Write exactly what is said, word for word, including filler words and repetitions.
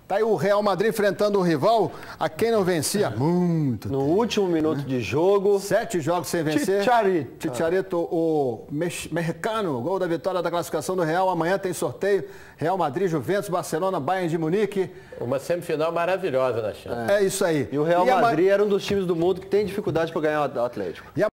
Tá aí o Real Madrid enfrentando o rival a quem não vencia há muito No tempo. último minuto de jogo. Sete jogos sem vencer. Chicharito. Chicharito, o mexicano, gol da vitória da classificação do Real. Amanhã tem sorteio. Real Madrid, Juventus, Barcelona, Bayern de Munique. Uma semifinal maravilhosa na Champions. É, é isso aí. E o Real e Madrid era um dos times do mundo que tem dificuldade para ganhar o Atlético. E a